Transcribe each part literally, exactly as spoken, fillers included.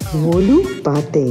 Wo Loo Baate.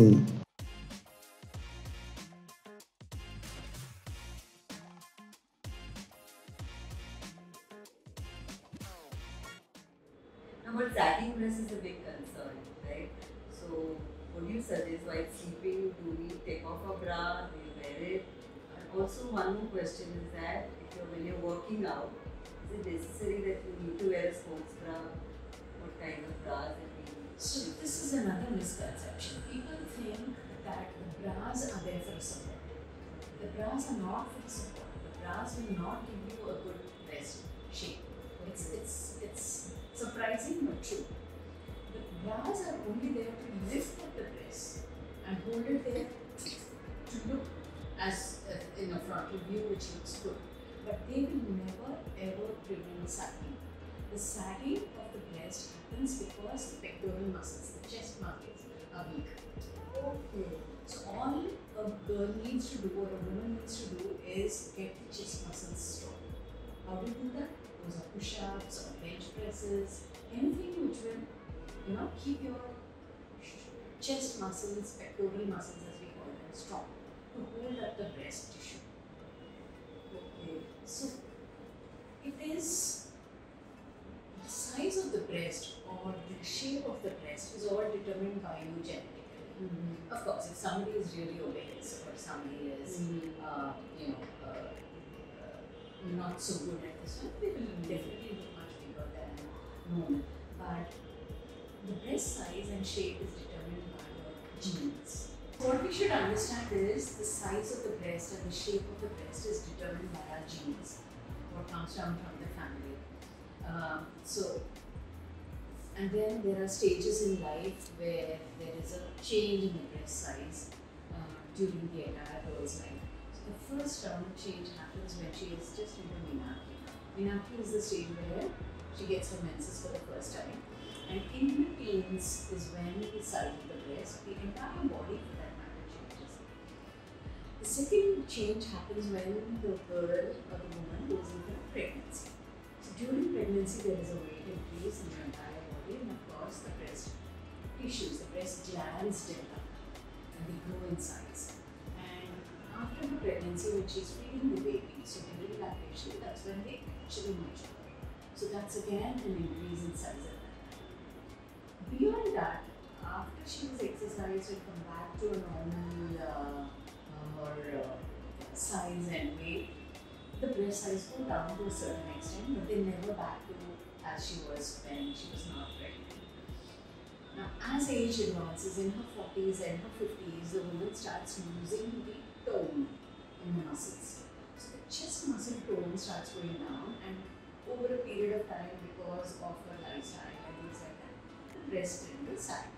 Now, but sagging breast is a big concern, right? So, would you suggest while sleeping, do we take off a bra, do you wear it? And also, one more question is that if you're when you're working out, is it necessary that you need to wear a sports bra? What kind of bras that we need? So this is another misconception. People think that the bras are there for a support. The bras are not for support. The bras will not give you a good breast shape. It's it's it's surprising but true. The bras are only there to lift up the breast and hold it there to look as uh, in a frontal view, which looks good. But they will never ever prevent sagging. The sagging of the breast happens because the pectoral muscles, the chest muscles, are weak. Okay. So all a girl needs to do or a woman needs to do is get the chest muscles strong. How do you do that? Those are push-ups or bench presses, anything which will, you know, keep your chest muscles, pectoral muscles as we call them, strong to hold up the breast tissue. Okay. So it is the size of the breast or the shape of the breast is all determined by you genetically. Mm-hmm. Of course, if somebody is really obese or somebody is, Mm-hmm. uh, you know, uh, uh, not so good at this one, they will definitely look much bigger than normal. But the breast size and shape is determined by your genes. What we should understand is the size of the breast and the shape of the breast is determined by our genes, what comes down from the family. Um, so, and then there are stages in life where there is a change in the breast size uh, during the entire girl's life. So the first round of change happens when she is just into menarche. Menarche is the stage where she gets her menses for the first time. And in the teens is when the size of the breast, the entire body for that matter changes. The second change happens when the girl or the woman goes into pregnancy. So during pregnancy there is a weight increase in the entire body and of course the breast tissues, the breast glands develop and they grow in size. And after the pregnancy when she's feeding the baby, so during lactation, that's when they actually mature. So that's again an increase in size at that time. Beyond that, after she has exercised and come back to a normal uh, uh, or uh, size and weight, the breast size go down to a certain extent, but they never back to as she was when she was not pregnant. Now, as age advances in her forties and her fifties, the woman starts losing the tone in the muscles. So the chest muscle tone starts going down, and over a period of time, because of her lifestyle and things like that, the breast tend to sag.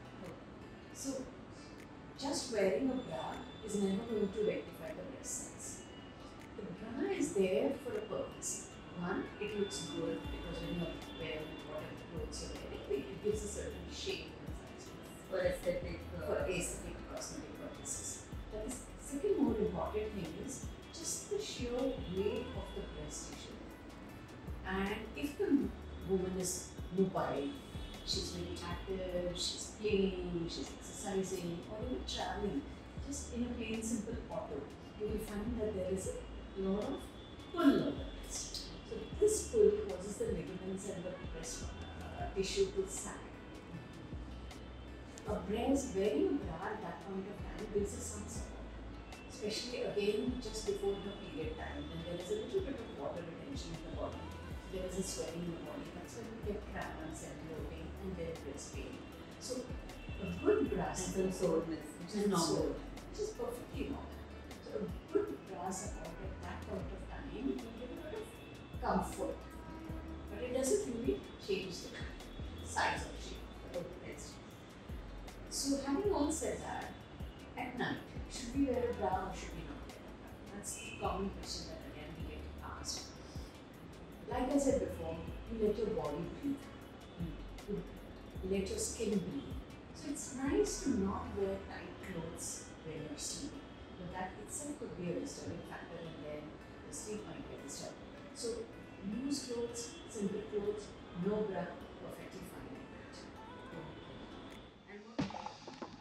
So, just wearing a bra is never going to rectify the breast size. The bra is there for a purpose. One, it looks good because when you're wearing whatever clothes you're wearing, it gives a certain shape and size. For aesthetic. Uh, For aesthetic cosmetic purposes. But the second more important thing is just the sheer weight of the breast tissue. And if the woman is mobile, she's very active, she's playing, she's exercising, or even traveling, just in a plain simple auto, you will find that there is a lot of pull on the breast. So this pull causes the ligaments and the breast uh, tissue to sag. A breast, wearing a bra at that point of time gives us some support, especially again just before the period time, when there is a little bit of water retention in the body, there is a swelling in the body, that's when we get cramps and bloating and then breast pain. So a good bra and some soreness, which is normal. which is perfectly normal. So a good bra support at that point of time will give a lot of comfort, but it doesn't really change the size or shape of the breast. So having all said that, at night, should we wear a bra or should we not wear a bra? That's the common question that again we get asked. Like I said before, you let your body breathe. You let your skin breathe. So it's nice to not wear tight clothes when you're sleeping. But that itself could be a disturbing factor and then the sleep might get disturbed. So loose clothes, simple clothes, no bra, perfectly fine like that. And what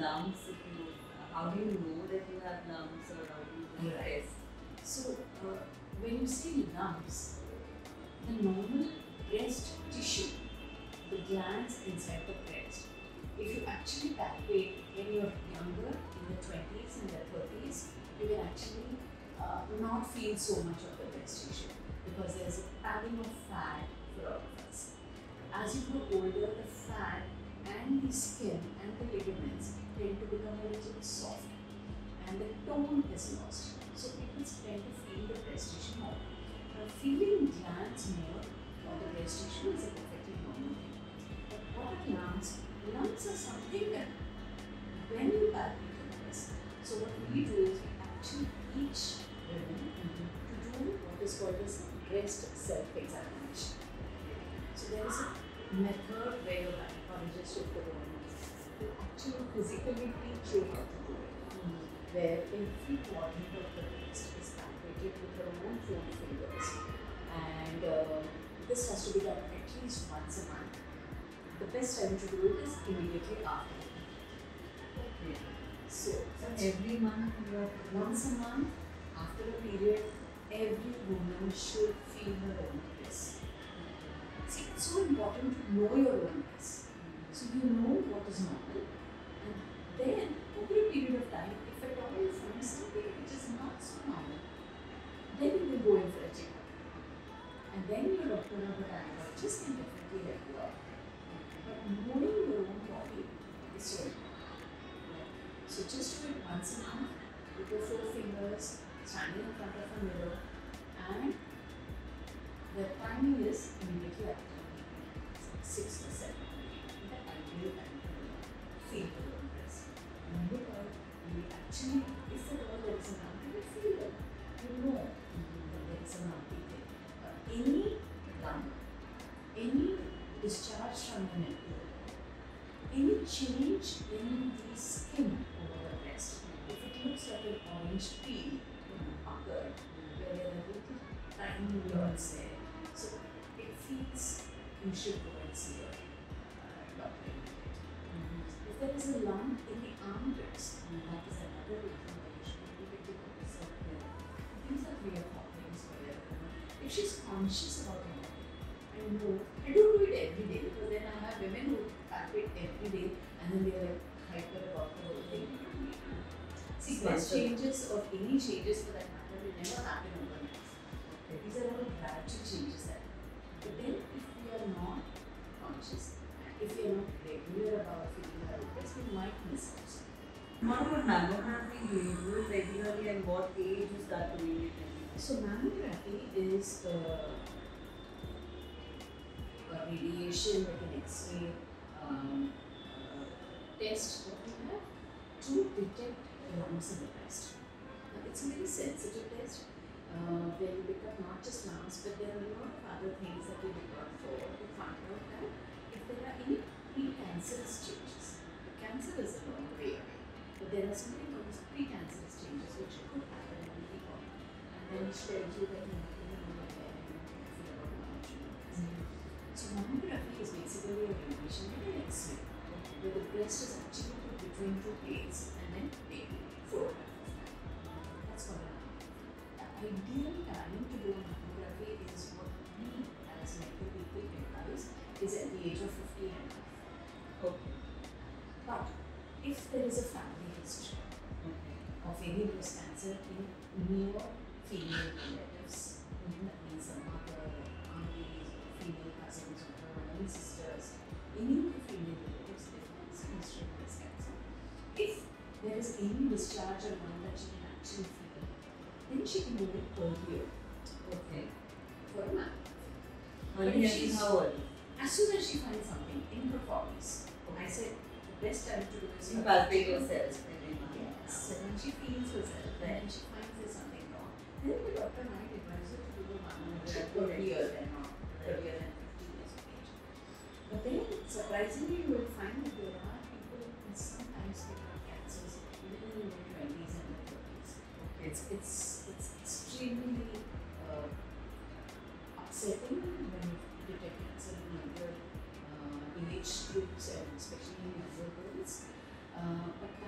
lumps, if you, how do you know that you have lumps or how do you do Right. test? So, uh, when you say lumps, the normal breast tissue, the glands inside the breast, if you actually palpate when you're younger, in the twenties and the thirties, you can actually uh, not feel so much of the breast tissue because there's a padding of fat for all of us. As you grow older, the fat and the skin and the ligaments tend to become a little soft and the tone is lost. So people tend to feel the breast tissue more. Now, feeling glands more or the breast tissue is a perfectly normal thing. But what are lumps? Lumps are something that when you palpate the breast, so what we do is we actually teach women to do what is called as breast self-examination. So there is a method where your gynecologist will go on to actually physically teach you how to do it. Where every quadrant of the breast is palpated with your own four fingers, and uh, this has to be done at least once a month. The best time to do it is immediately after. Okay. So, So every month you have to once a month after a period, every woman should feel her own breast. See, it's so important to know your own breast. So you know what is normal, and then over a period of time, if at all you find something which is not so normal, then you will go in for a checkup. And then your doctor or the gynecologist can definitely help you out. But knowing your own body is so important. So just do it once a month with your four fingers, standing in front of a mirror, and the timing is immediately after six or seven. The ideal time to feel the own breast. And because we actually, if at all there is a lump, you will feel it. You know that there is a lumpy thing. Uh, any lump, any discharge from the nipple, any change in the skin over the breast, if it looks like an orange peel occurred, where there are little tiny dots there, so it feels you should go and see your uh, doctor. If there is a lump in the armpits, that is another reason why you should be able to go to surgery. These are three or four things where if she's conscious about her body, I know, I don't do it every day because then I have women who palpate every day and then they're like hyper about the whole thing. See, breast changes or any changes for that matter will never happen overnight. Okay. These are all gradual changes that happen. But then if we are not conscious, if we are not regular about feeling our breast, we might miss out something. What about mammography? Do you do it regularly and what age you start doing it? So mammography is uh, a radiation like an X-ray um, uh, test that we have to detect lumps in the breast. Now, it's a very sensitive test uh, where you pick up not just lumps, but there are a lot of other things that we look out for to find out that if there are any precancerous changes. The cancer is a long way away, but there are something called as precancerous changes which could happen in the body, and then it tells you that you have to be more aware and you have to feel about lumps. So mammography is basically a radiation like an X-ray, where the breast is actually put between two plates and then taken photograph of that. That's what a mammography. The ideal time to do a mammography is what we as medical people advise is at the age of fifty and above. Okay. But if there is a family history Okay. of any breast cancer in near female relatives, that means a mother or aunties or female cousins or her own sisters, any of the female relatives, if there is a history of breast cancer, if there is any discharge or one that she can actually feel, then she can do it earlier Okay. for a mammography. Early But if as in she's- how early? As soon as she finds something in her forties, I said the best time to do is You her palpate fifty. yourself every month. Yes. So when she feels herself there and she finds there's something wrong, then the doctor might advise her to do a mammography earlier than not earlier than fifty years of age. But then surprisingly you will find that there are people who sometimes get cancers even in their twenties and their thirties. It's it's it's extremely uh, upsetting when you detect cancer in younger uh, age groups and especially in younger girls. Uh, but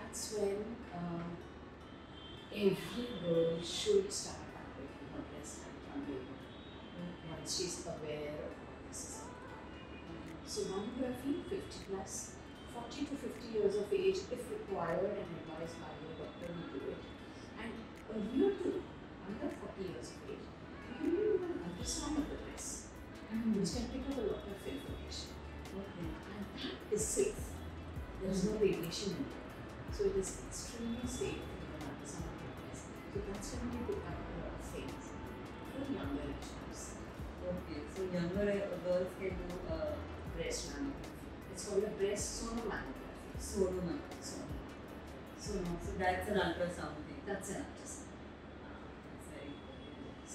that's when um, every girl should start updating her breast at young age once she's aware of what this is. So mammography, fifty plus, forty to fifty years of age if required and advised by your doctor to do it. And earlier too, under forty years of age, you can do an ultrasound of the breast, which can pick up a lot of information. Okay. And that is safe. There is no radiation in it. So it is extremely safe to do an ultrasound of the breast. So that's when we pick up a lot of things for younger issues. Okay, so younger uh, girls can do uh, Breast mammography. It's called a breast sonomammography. sono So, So, no, so that's an ultrasound thing. that's an ultrasound. Ah, that's very good.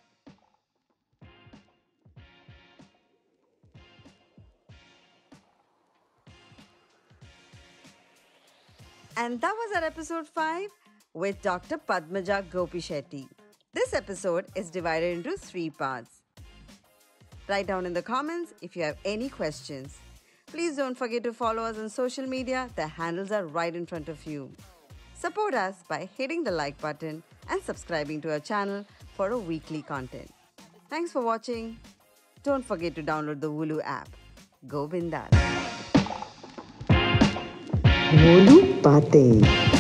And that was our episode five with Doctor Padmaja Gopishetty. This episode is divided into three parts. Write down in the comments if you have any questions. Please don't forget to follow us on social media. The handles are right in front of you. Support us by hitting the like button and subscribing to our channel for a weekly content. Thanks for watching. Don't forget to download the Wo Loo app. Go bindas. Wo Loo Baate.